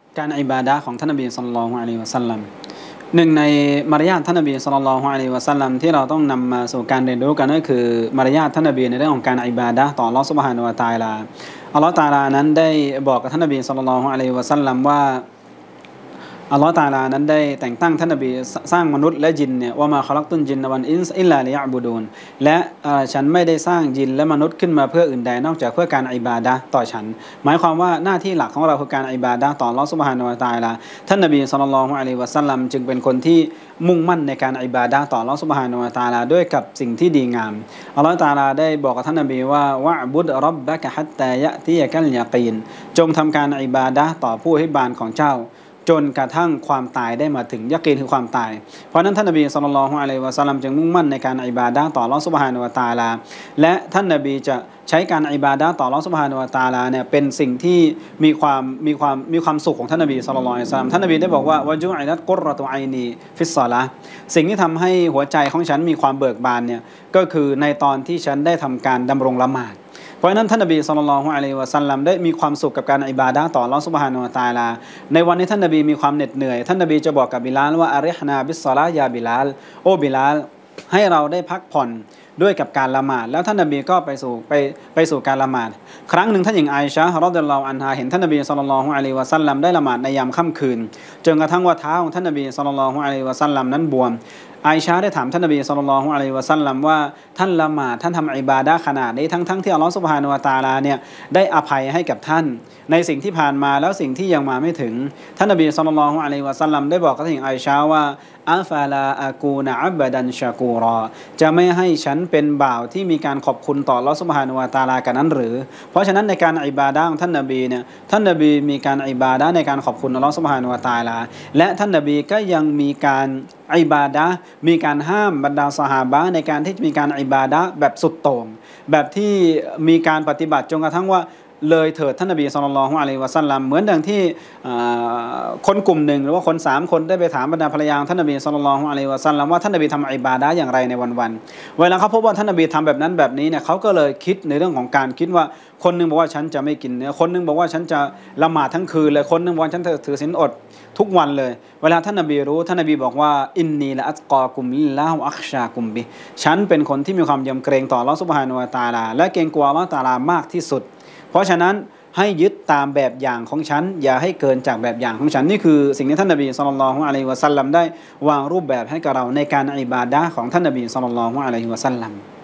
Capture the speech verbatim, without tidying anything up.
การอิบาดะห์ของท่านนบีศ็อลลัลลอฮุอะลัยฮิวะซัลลัมหนึ่งในมารยาทท่านนบีศ็อลลัลลอฮุอะลัยฮิวะซัลลัมที่เราต้องนำมาสู่การเรียนรู้กันก็คือมารยาทท่านนบีในเรื่องของการอิบาดะห์ต่ออัลเลาะห์ซุบฮานะฮูวะตะอาลาอัลเลาะห์ตะอาลานั้นได้บอกกับท่านนบีศ็อลลัลลอฮุอะลัยฮิวะซัลลัมว่าอัลลอฮฺตะอาลานั้นได้แต่งตั้งท่านนบีสร้างมนุษย์และจินเนี่ยว่ามาคอลักตุนจินวันอินส์อิลลาลิยะบูดูนและฉันไม่ได้สร้างจินและมนุษย์ขึ้นมาเพื่ออื่นใดนอกจากเพื่อการอิบาดะห์ต่อฉันหมายความว่าหน้าที่หลักของเราคือการอิบาดะห์ต่ออัลลอฮฺซุบฮานะฮูวะตะอาลาท่านนบีศ็อลลัลลอฮุอะลัยฮิวะซัลลัมจึงเป็นคนที่มุ่งมั่นในการอิบาดะห์ต่ออัลลอฮฺซุบฮานะฮูวะตะอาลาด้วยกับสิ่งที่ดีงามอัลลอฮฺตะอาลาได้บอกกับท่านนบีว่าวะอ์บุดร็อบบะกะฮัตตายะติยะกัลยะกีนจงทำการอิบาดะห์ต่อผู้อภิบาลของเจ้าจนกระทั่งความตายได้มาถึงยะกีนคือความตายเพราะนั้นท่านนบีศ็อลลัลลอฮุอะลัยฮิวะซัลลัมจึงมุ่งมั่นในการอิบาดะห์ต่ออัลเลาะห์ซุบฮานะฮูวะตะอาลาและท่านนบีจะใช้การอิบาดะห์ต่ออัลเลาะห์ซุบฮานะฮูวะตะอาลาเนี่ยเป็นสิ่งที่มีความมีความมีความสุขของท่านนบีศ็อลลัลลอฮุอะลัยฮิวะซัลลัมท่านนบีได้บอกว่าวะจุอิลัตกุรเราะตุอัยนีฟิศศอลาห์สิ่งที่ทำให้หัวใจของฉันมีความเบิกบานเนี่ยก็คือในตอนที่ฉันได้ทำการดำรงละหมาดเพราะฉะนั้นท่านนบีศ็อลลัลลอฮุอะลัยฮิวะซัลลัมได้มีความสุขกับการอิบาดะห์ต่ออัลเลาะห์ซุบฮานะฮูวะตะอาลาในวันที่ท่านนบีมีความเหน็ดเหนื่อยท่านนบีจะบอกกับบิลาลว่าอาริฮนาบิศศอลาห์ยาบิลาลโอ้บิลาลให้เราได้พักผ่อนด้วยกับการละหมาดแล้วท่านนบีก็ไปสู่ไปไปสู่การละหมาดครั้งหนึ่งท่านหญิงอาอิชะฮ์รอฎิยัลลอฮุอันฮาเห็นท่านนบีศ็อลลัลลอฮุอะลัยฮิวะซัลลัมได้ละหมาดในยามค่ำคืนจนกระทั่งว่าเท้าของท่านนบีศ็อลลัลลอฮุอะลัยฮิวะซัลลัมนั้นบวมอาอิชะห์ได้ถามท่านนบีศ็อลลัลลอฮุอะลัยฮิวะซัลลัมว่าท่านละหมาดท่านทำอิบาดะห์ขนาดนี้ทั้งทั้งที่อัลเลาะห์ซุบฮานะฮูวะตะอาลาเนี่ยได้อภัยให้กับท่านในสิ่งที่ผ่านมาแล้วสิ่งที่ยังมาไม่ถึงท่านนบีศ็อลลัลลอฮุอะลัยฮิวะซัลลัมได้บอกกับท่านหญิงอาอิชะห์ว่าอัฟาลาอากูนะอับดันชะกูรอจะไม่ให้ฉันเป็นบ่าวที่มีการขอบคุณต่ออัลเลาะห์ซุบฮานะฮูวะตะอาลากันนั้นหรือเพราะฉะนั้นในการอิบาดะห์ของท่านนบีเนี่ยท่านนบีมีการอิบาดะห์ในการขอบคุณอัลเลาะห์ซุบฮานะฮูวะตะอาลาและท่านนบีก็ยังมีการอิบาดะห์มีการห้ามบรรดาซอฮาบะห์ในการที่มีการอิบาดะห์แบบสุดโต่งแบบที่มีการปฏิบัติจนกระทั่งว่าเลยเถิดท่านนบีศ็อลลัลลอฮุอะลัยฮิวะซัลลัมเหมือนดังที่คนกลุ่มหนึ่งหรือว่าคนสามคนได้ไปถามบรรดาภรรยาท่านนบีศ็อลลัลลอฮุอะลัยฮิวะซัลลัมว่าท่านนบีทำอิบาดะห์อย่างไรในวันๆเวลาเขาพบว่าท่านนบีทำแบบนั้นแบบนี้เนี่ยเขาก็เลยคิดในเรื่องของการคิดว่าคนนึงบอกว่าฉันจะไม่กินเนื้อคนนึงบอกว่าฉันจะละหมาดทั้งคืนเลยคนนึงบอกว่าฉันถือศีลอดทุกวันเลยเวลาท่านนบีรู้ท่านนบีบอกว่าอินนีละอัตกอกุมลิลลาฮวะอัคชากุมบิฉันเป็นคนที่มีความยำเกรงต่ออัลเลาะห์ซุบฮานะฮูวะตะอาลาและเกรงกลัวอัลเลาะห์ตะอาลามากที่สุดเพราะฉะนั้นให้ยึดตามแบบอย่างของฉันอย่าให้เกินจากแบบอย่างของฉันนี่คือสิ่งที่ท่านนบีศ็อลลัลลอฮุอะลัยฮิวะซัลลัมได้วางรูปแบบให้กับเราในการอิบาดะห์ของท่านนบีศ็อลลัลลอฮุอะลัยฮิวะซัลลัม